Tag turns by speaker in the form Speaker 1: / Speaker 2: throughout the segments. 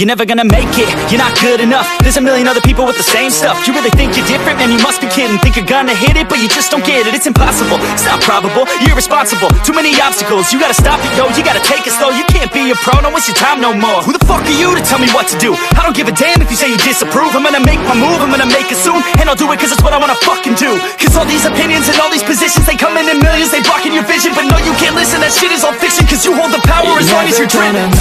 Speaker 1: You're never gonna make it, you're not good enough. There's a million other people with the same stuff. You really think you're different? Man, you must be kidding. Think you're gonna hit it, but you just don't get it. It's impossible, it's not probable, you're irresponsible. Too many obstacles, you gotta stop it, yo. You gotta take it slow, you can't be a pro. Don't waste your time no more. Who the fuck are you to tell me what to do? I don't give a damn if you say you disapprove. I'm gonna make my move, I'm gonna make it soon. And I'll do it cause it's what I wanna fucking do. Cause all these opinions and all these positions, they come in millions, they blocking your vision. But no, you can't listen, that shit is all fiction. Cause you hold the power as long as you're driven.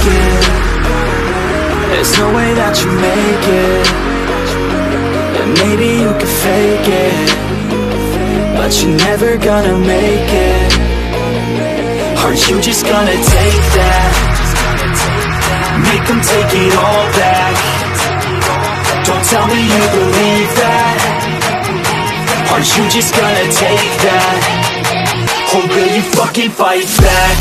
Speaker 2: There's no way that you make it. And maybe you can fake it, but you're never gonna make it. Are you just gonna take that? Make them take it all back. Don't tell me you believe that. Are you just gonna take that? Or will you fucking fight back?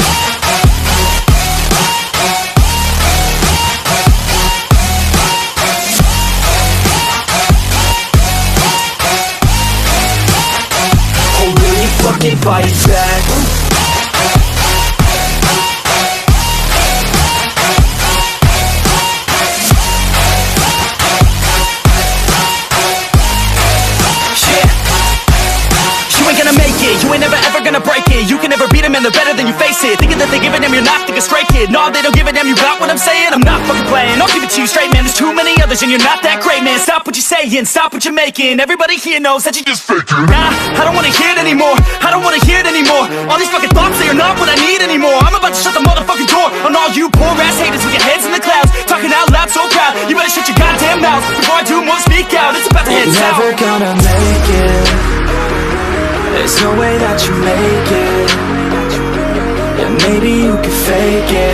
Speaker 2: Fucking fight back. You ain't never ever gonna break it. You can never beat them and they're better than you face it. Thinking that they give a damn, you're not, think a straight kid. No, they don't give a damn, you got what I'm saying? I'm not fucking playing, I'll give it to you straight, man. There's too many others and you're not that great, man. Stop what you're saying, stop what you're making. Everybody here knows that you just faking. Nah, I don't wanna hear it anymore, I don't wanna hear it anymore. All these fucking thoughts, they are not what I need anymore. I'm about to shut the motherfucking door on all you poor ass haters with your heads in the clouds, talking out loud so proud. You better shut your goddamn mouth before I do more, speak out. It's about to head south. Never gonna make it. There's no way that you make it. And maybe you can fake it,